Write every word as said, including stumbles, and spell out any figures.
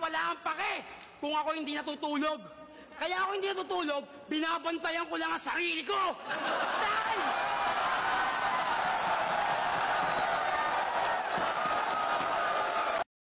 wala kang pake kung ako hindi natutulog. Kaya ako hindi natutulog, binabantayan ko lang ang sarili ko!